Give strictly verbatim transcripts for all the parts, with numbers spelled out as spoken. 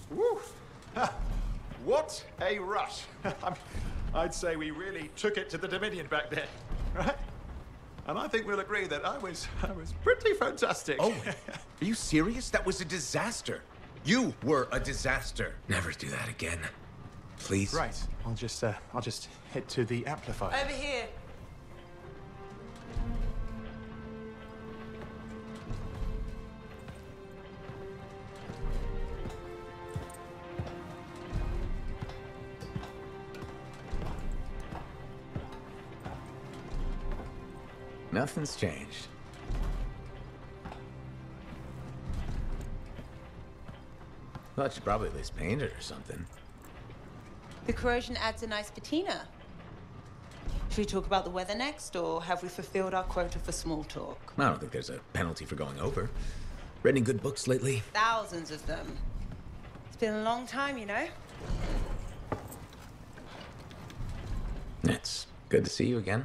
Woo! Ha. What a rush. I mean, I'd say we really took it to the Dominion back then, right? And I think we'll agree that I was, I was pretty fantastic. Oh, are you serious? That was a disaster. You were a disaster. Never do that again. Please. Right. I'll just, uh, I'll just head to the amplifier. Over here. Nothing's changed. Thought you'd probably at least paint it or something. The corrosion adds a nice patina. Should we talk about the weather next, or have we fulfilled our quota for small talk? I don't think there's a penalty for going over. Read any good books lately? Thousands of them. It's been a long time, you know? It's good to see you again.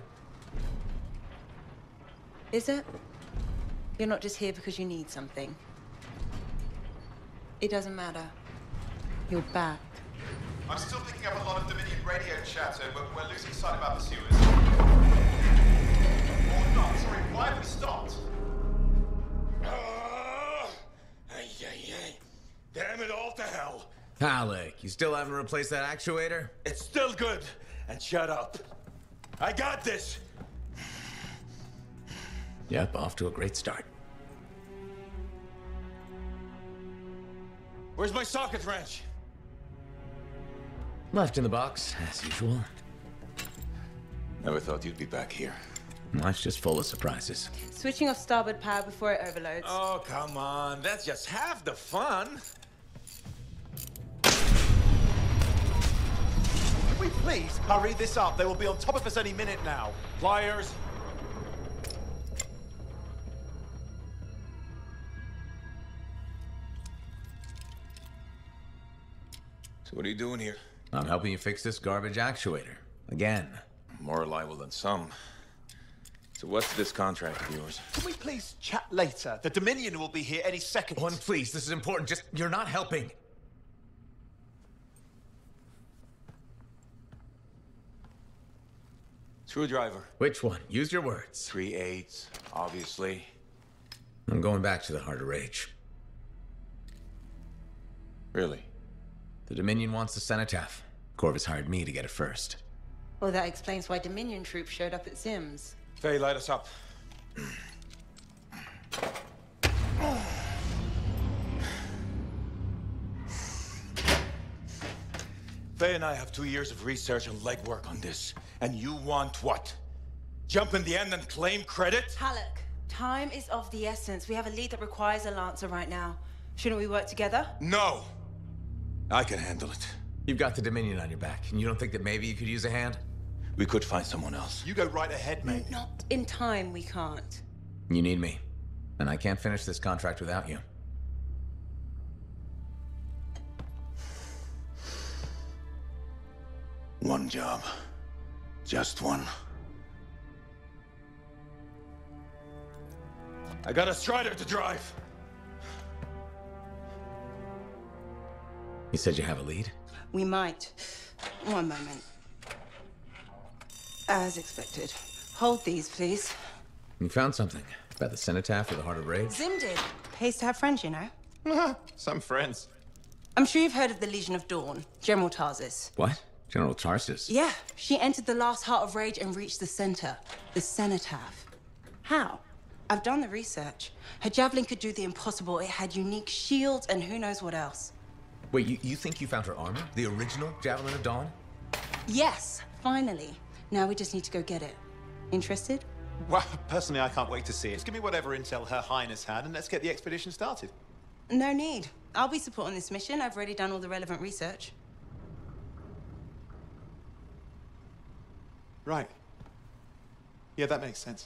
Is it? You're not just here because you need something. It doesn't matter. You're back. I'm still picking up a lot of Dominion radio chatter, but we're losing sight about the sewers. Or not, sorry, why have we stopped? Ah! Ay, ay, ay. Damn it all to hell. Alec, you still haven't replaced that actuator? It's still good. And shut up. I got this. Yep, off to a great start. Where's my socket wrench? Left in the box, as usual. Never thought you'd be back here. Life's just full of surprises. Switching off starboard power before it overloads. Oh, come on. That's just half the fun. Can we please hurry this up? They will be on top of us any minute now. Pliers. So what are you doing here? I'm helping you fix this garbage actuator. Again. More reliable than some. So what's this contract of yours? Can we please chat later? The Dominion will be here any second. One, please, this is important. Just, you're not helping. Screwdriver. Which one? Use your words. Three eighths, obviously. I'm going back to the Heart of Rage. Really? The Dominion wants the cenotaph. Corvus hired me to get it first. Well, that explains why Dominion troops showed up at Zim's. Faye, light us up. Faye and I have two years of research and legwork on this. And you want what? Jump in the end and claim credit? Halleck, time is of the essence. We have a lead that requires a Lancer right now. Shouldn't we work together? No! I can handle it. You've got the Dominion on your back, and you don't think that maybe you could use a hand? We could find someone else. You go right ahead, mate. Not in time, we can't. You need me, and I can't finish this contract without you. One job. Just one. I got a Strider to drive. You said you have a lead? We might. One moment. As expected. Hold these, please. You found something. About the cenotaph or the Heart of Rage? Zim did. Pays to have friends, you know. Some friends. I'm sure you've heard of the Legion of Dawn, General Tarsis. What? General Tarsis? Yeah, she entered the last Heart of Rage and reached the center, the cenotaph. How? I've done the research. Her javelin could do the impossible. It had unique shields and who knows what else. Wait, you, you think you found her armor? The original Javelin of Dawn? Yes, finally. Now we just need to go get it. Interested? Well, personally, I can't wait to see it. Just give me whatever intel Her Highness had, and let's get the expedition started. No need. I'll be supporting this mission. I've already done all the relevant research. Right. Yeah, that makes sense.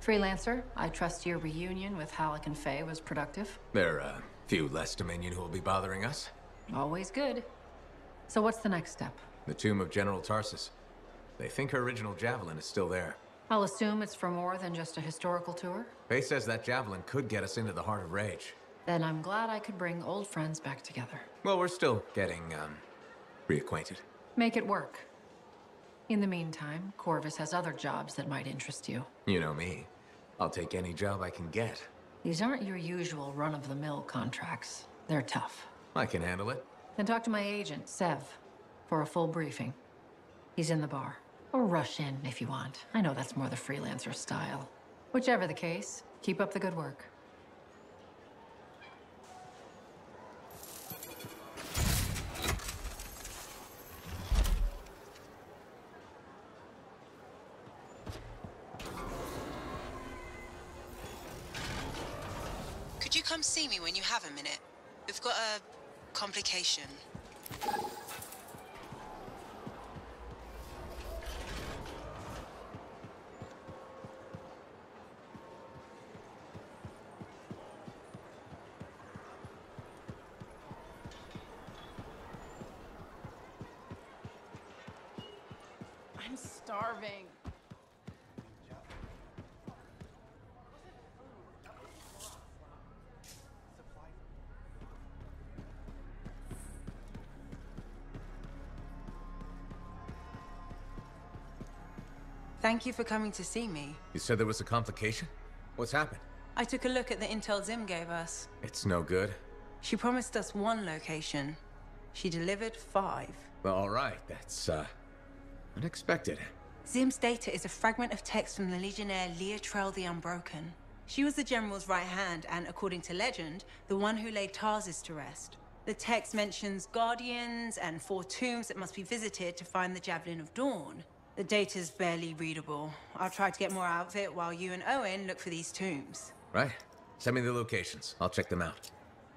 Freelancer, I trust your reunion with Halleck and Faye was productive. There are a few less Dominion who will be bothering us. Always good. So what's the next step? The tomb of General Tarsus. They think her original javelin is still there. I'll assume it's for more than just a historical tour. Faye says that javelin could get us into the heart of Rage. Then I'm glad I could bring old friends back together. Well, we're still getting, um, reacquainted. Make it work. In the meantime, Corvus has other jobs that might interest you. You know me. I'll take any job I can get. These aren't your usual run-of-the-mill contracts. They're tough. I can handle it. Then talk to my agent, Sev, for a full briefing. He's in the bar. Or rush in if you want. I know that's more the freelancer style. Whichever the case, keep up the good work. Could you come see me when you have a minute? We've got a complication. I'm starving. Thank you for coming to see me. You said there was a complication? What's happened? I took a look at the intel Zim gave us. It's no good. She promised us one location. She delivered five. Well, all right. That's, uh, unexpected. Zim's data is a fragment of text from the Legionnaire Leotrel the Unbroken. She was the General's right hand and, according to legend, the one who laid Tarsus to rest. The text mentions guardians and four tombs that must be visited to find the Javelin of Dawn. The data's barely readable. I'll try to get more out of it while you and Owen look for these tombs. Right. Send me the locations. I'll check them out.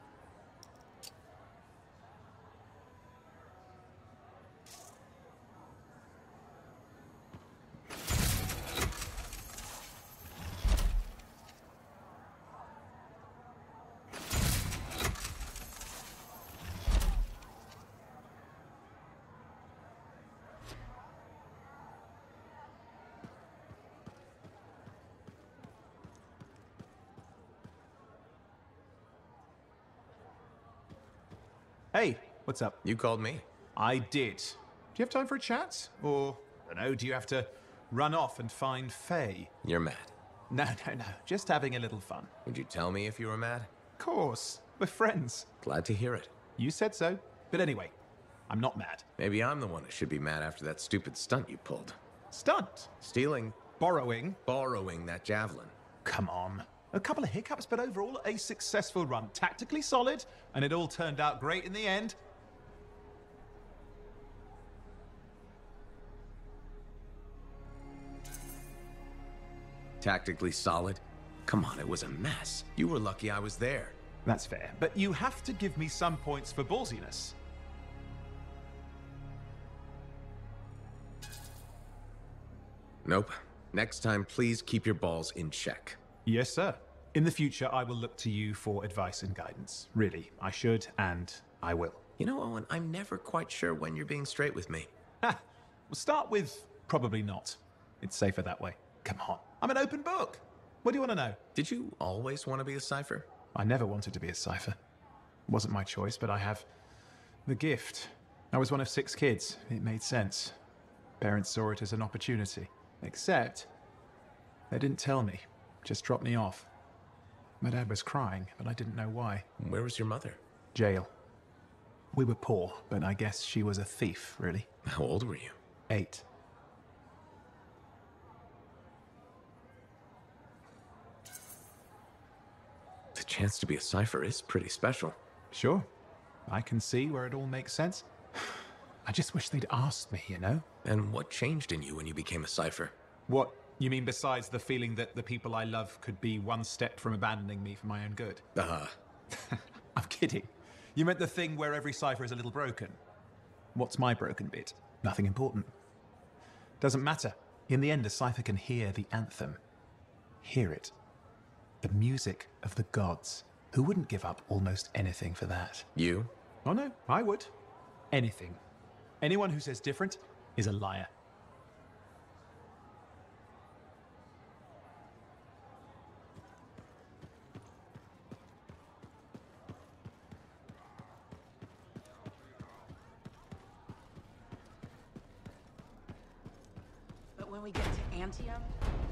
Hey, what's up? You called me. I did. Do you have time for a chat? Or, I don't know, do you have to run off and find Faye? You're mad. No, no, no. Just having a little fun. Would you tell me if you were mad? Of course. We're friends. Glad to hear it. You said so. But anyway, I'm not mad. Maybe I'm the one who should be mad after that stupid stunt you pulled. Stunt? Stealing, Borrowing? borrowing that javelin. Come on. A couple of hiccups, but overall a successful run. Tactically solid, and it all turned out great in the end. Tactically solid? Come on, it was a mess. You were lucky I was there. That's fair. But you have to give me some points for ballsiness. Nope. Next time, please keep your balls in check. Yes, sir. In the future, I will look to you for advice and guidance. Really, I should, and I will. You know, Owen, I'm never quite sure when you're being straight with me. Ha! We'll start with probably not. It's safer that way. Come on. I'm an open book. What do you want to know? Did you always want to be a cipher? I never wanted to be a cipher. It wasn't my choice, but I have the gift. I was one of six kids. It made sense. Parents saw it as an opportunity. Except, they didn't tell me. Just dropped me off. My dad was crying, but I didn't know why. Where was your mother? Jail. We were poor, but I guess she was a thief, really. How old were you? Eight. The chance to be a cipher is pretty special. Sure. I can see where it all makes sense. I just wish they'd asked me, you know? And what changed in you when you became a cipher? What, you mean besides the feeling that the people I love could be one step from abandoning me for my own good? Uh, I'm kidding. You meant the thing where every cipher is a little broken. What's my broken bit? Nothing important. Doesn't matter. In the end, a cipher can hear the anthem. hear it. The music of the gods. Who wouldn't give up almost anything for that? You? Oh no, I would. Anything. Anyone who says different is a liar. But when we get to Anthem,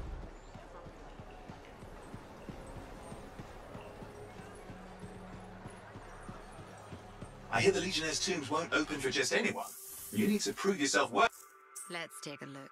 I hear the Legionnaire's tombs won't open for just anyone. You need to prove yourself worth. Let's take a look.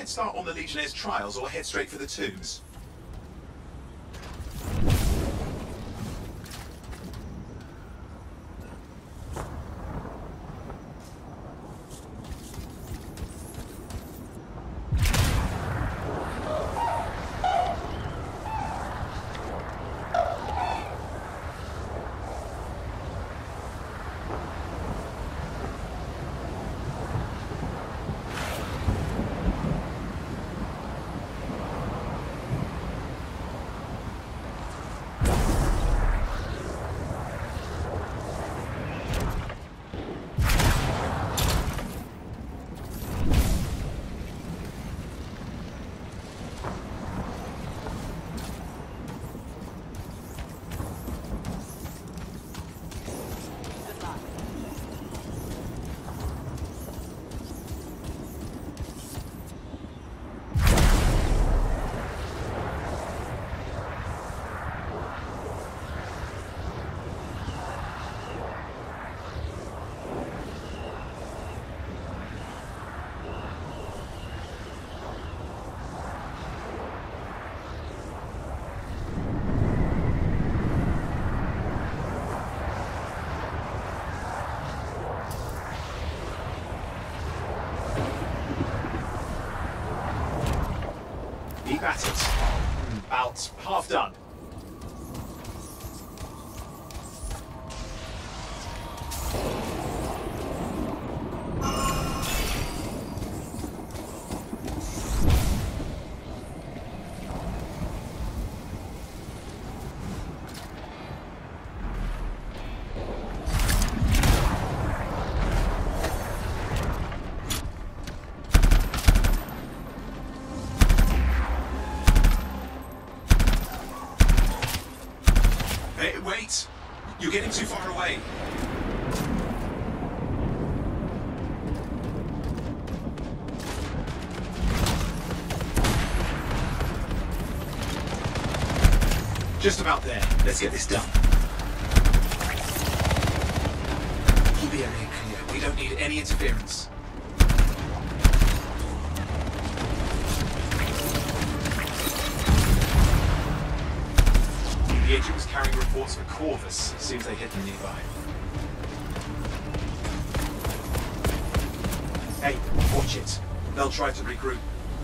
head start on the Legionnaires' trials or head straight for the tombs? Keep at it. About half done. Hey, wait! You're getting too far away. Just about there. Let's get this done. Keep the area clear. We don't need any interference. The agent was carrying reports for Corvus. Seems they hit them nearby. Hey, watch it. They'll try to regroup.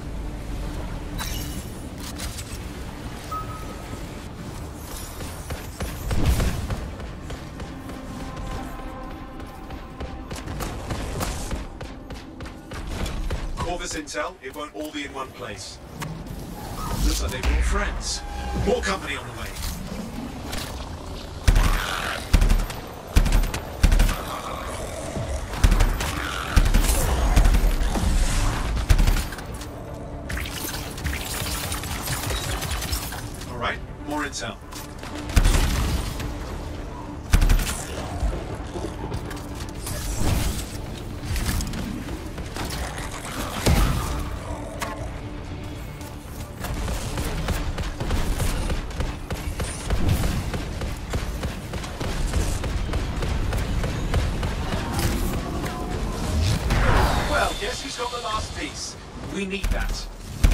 Corvus intel, it won't all be in one place. Looks like they brought friends. More company on the way. More intel. Well, guess who's got the last piece? We need that.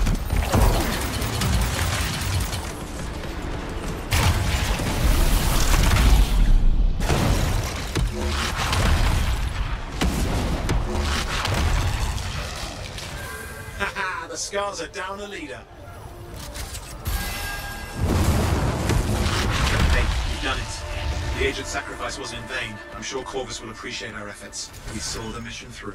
The Scars are down a leader. Hey, you've done it. The agent's sacrifice wasn't in vain. I'm sure Corvus will appreciate our efforts. We saw the mission through.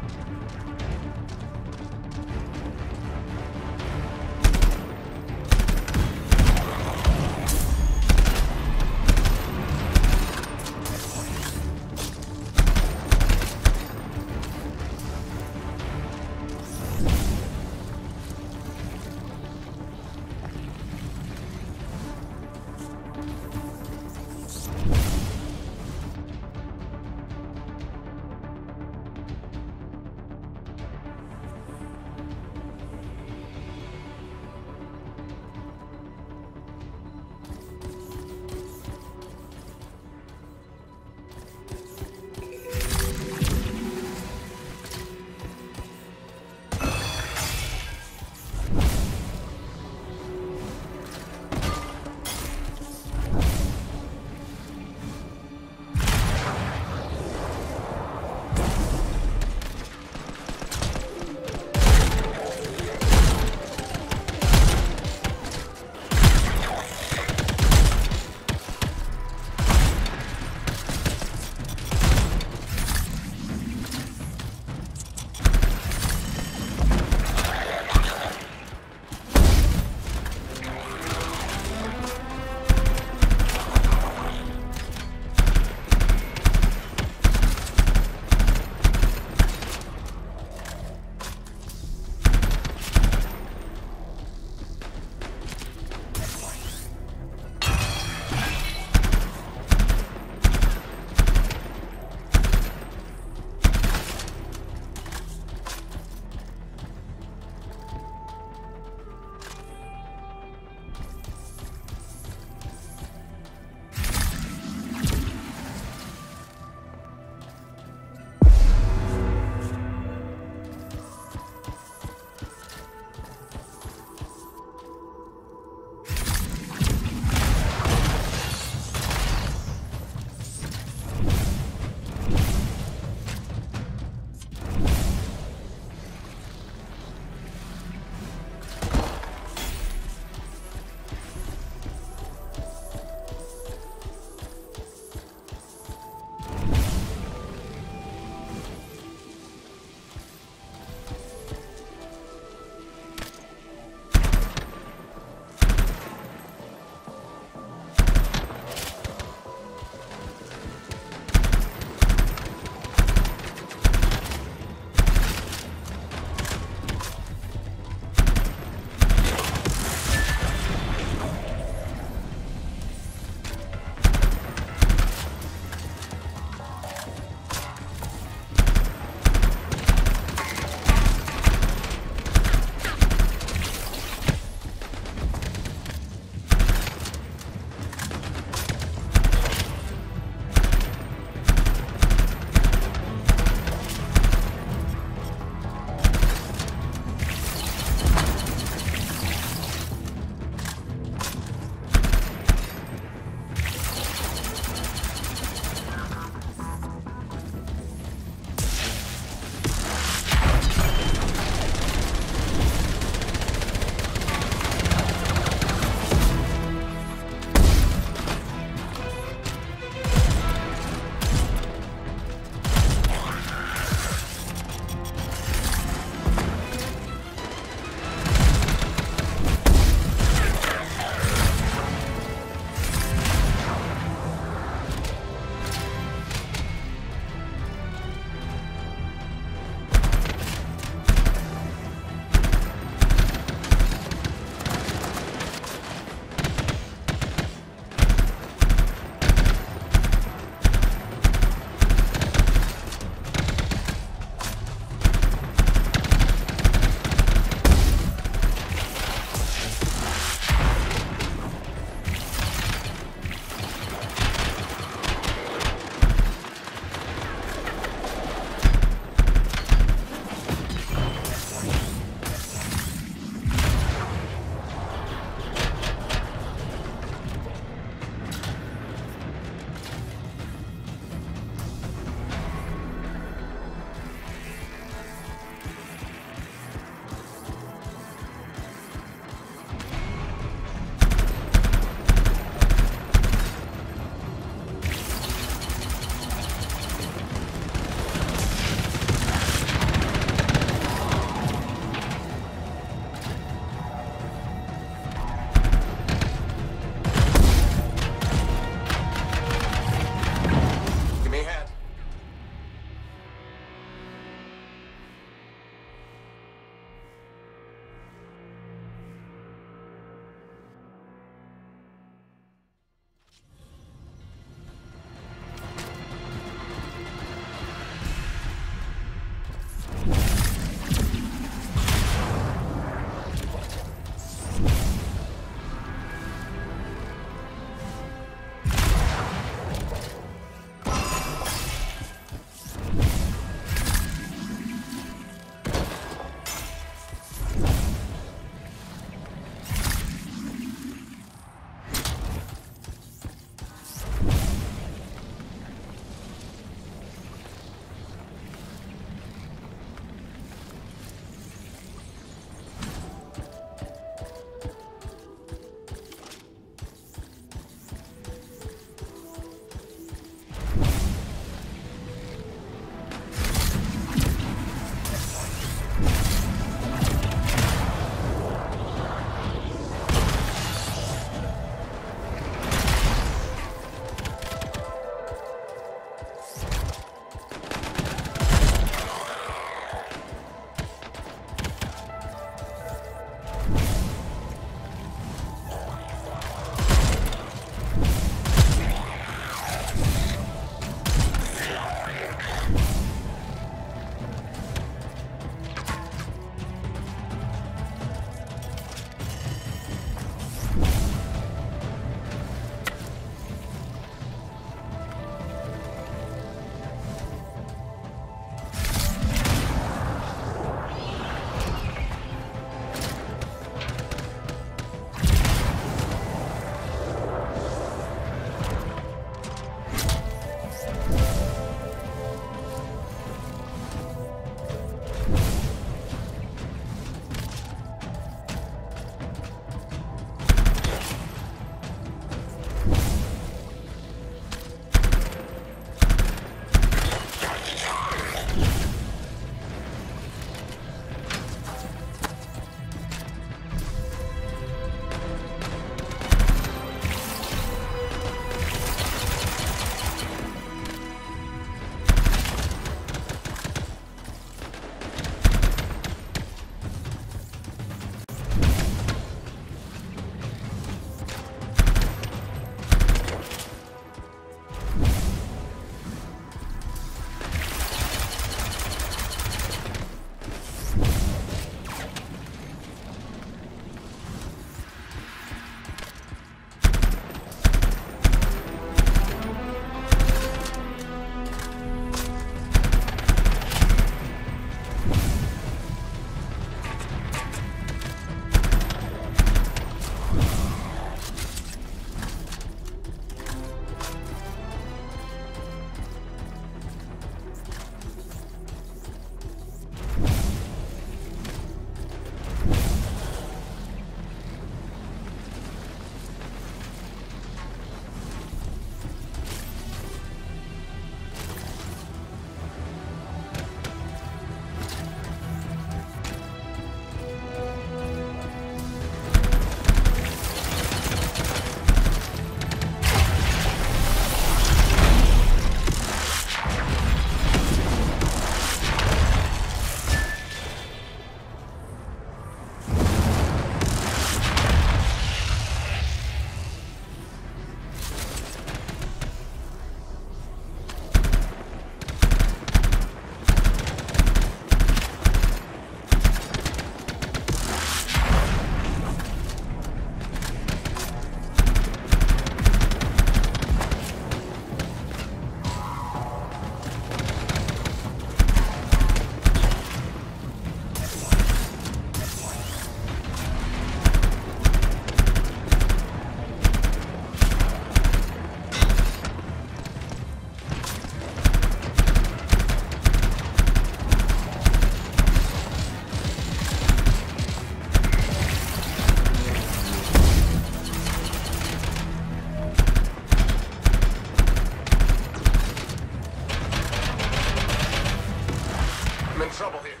I'm in trouble here.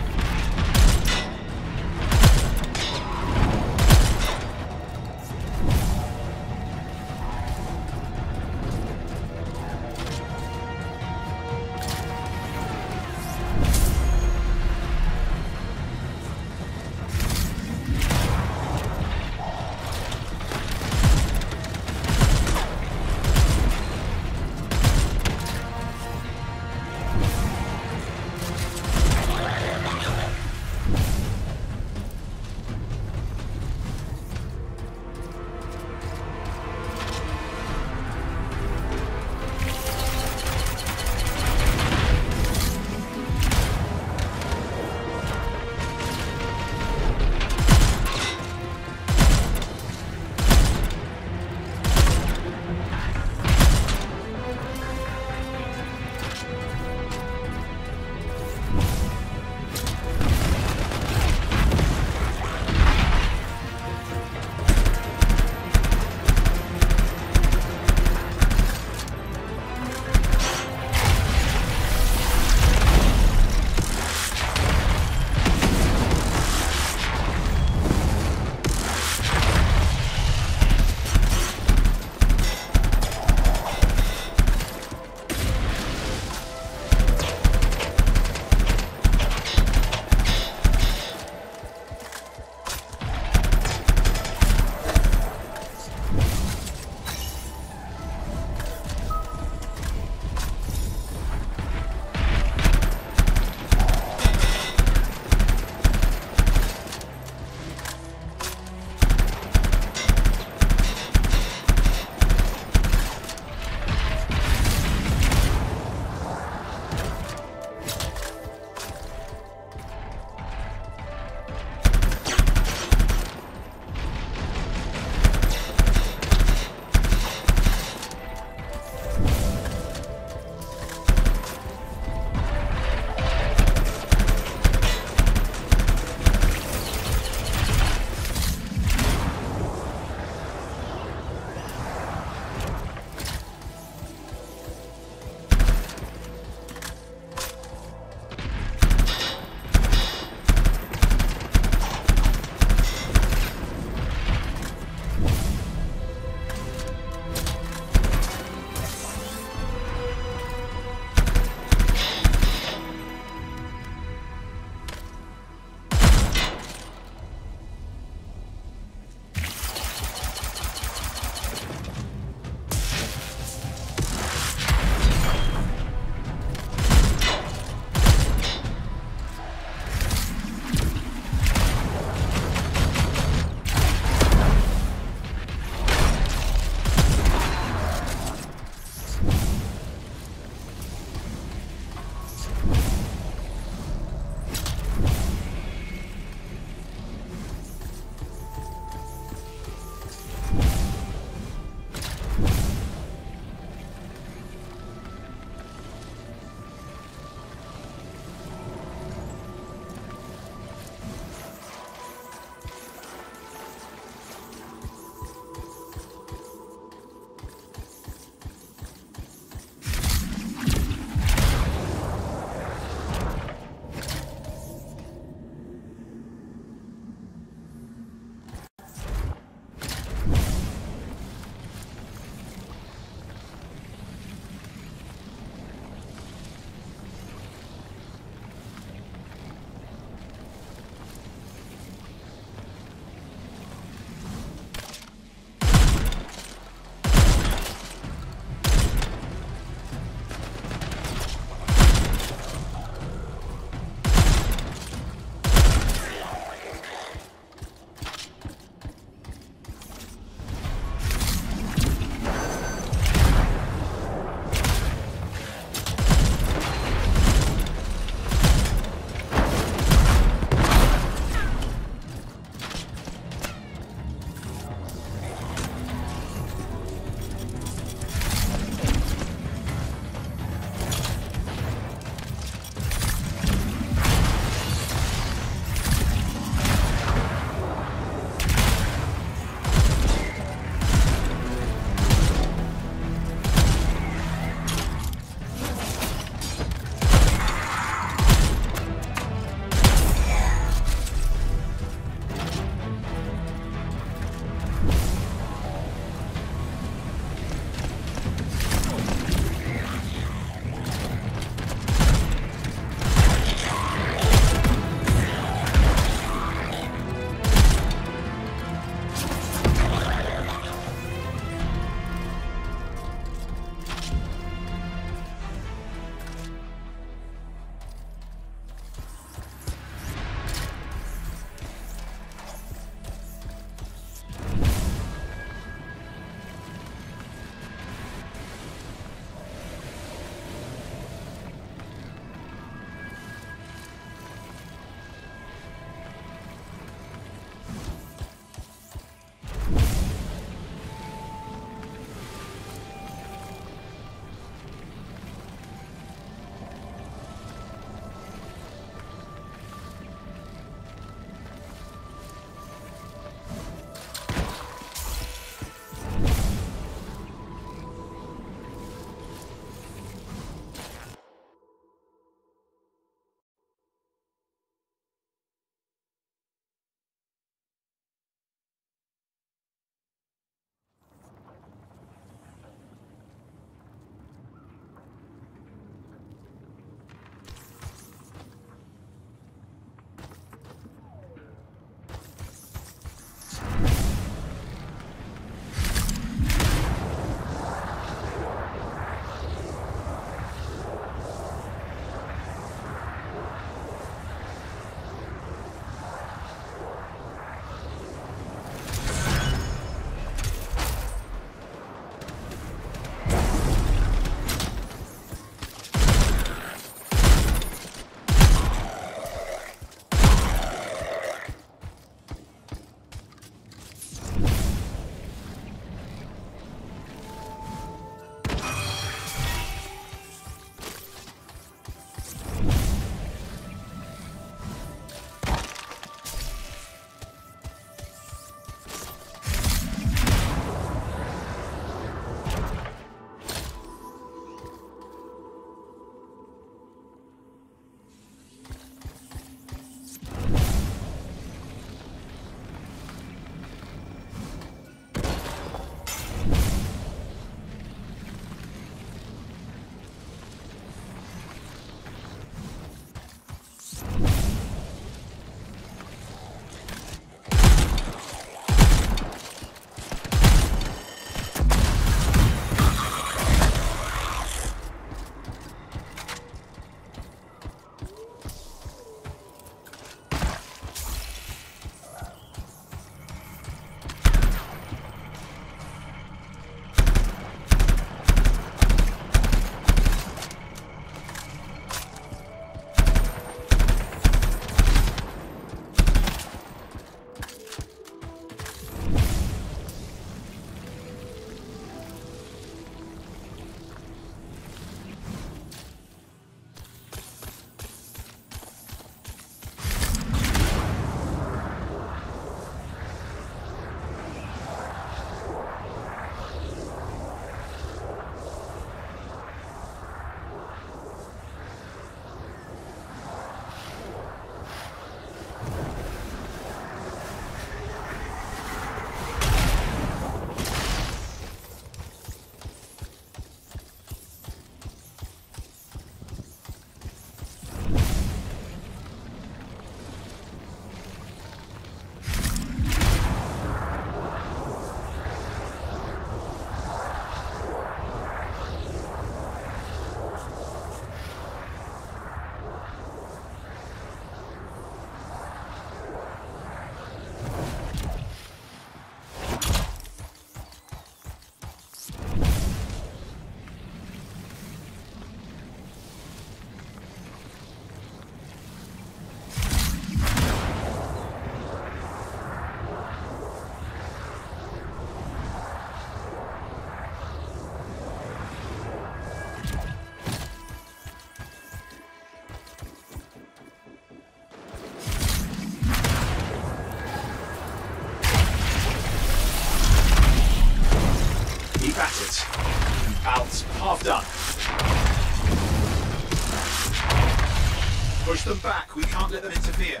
Push them back. We can't let them interfere.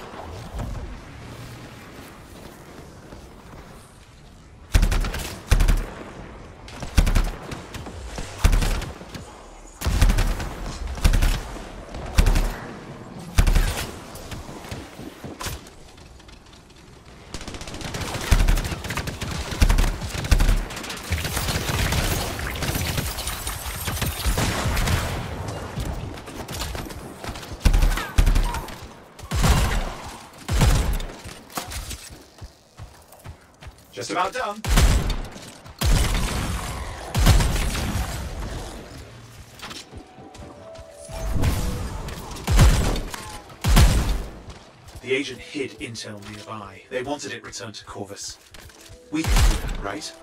Just about done. The agent hid intel nearby. They wanted it returned to Corvus. We can do that, right?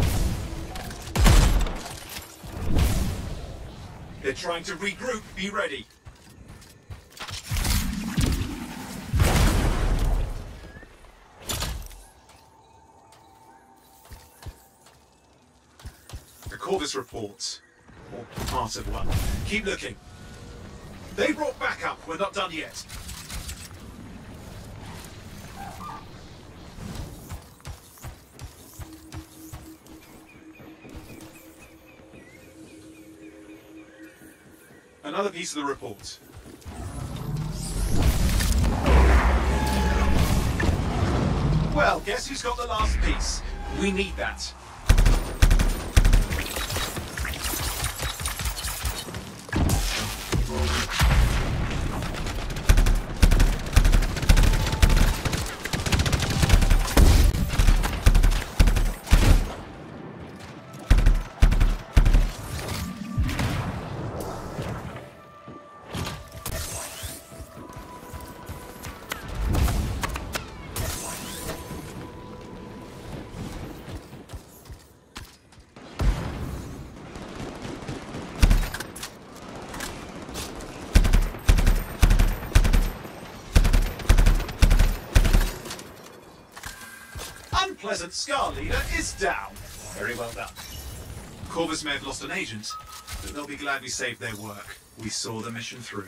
They're trying to regroup. Be ready. Corvus reports, or part of one. Keep looking. They brought backup. We're not done yet. Another piece of the report. Well, guess who's got the last piece? We need that. Unpleasant Scar Leader is down. Very well done. Corvus may have lost an agent, but they'll be glad we saved their work. We saw the mission through.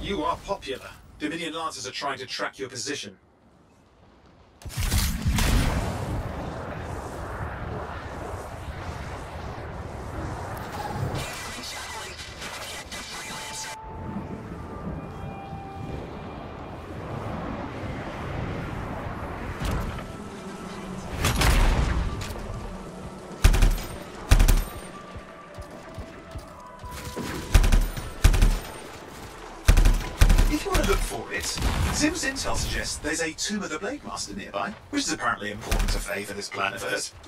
You are popular. Dominion Lancers are trying to track your position. If you want to look for it, Zim's intel suggests there's a Tomb of the Blade Master nearby, which is apparently important to Faye for this plan of hers.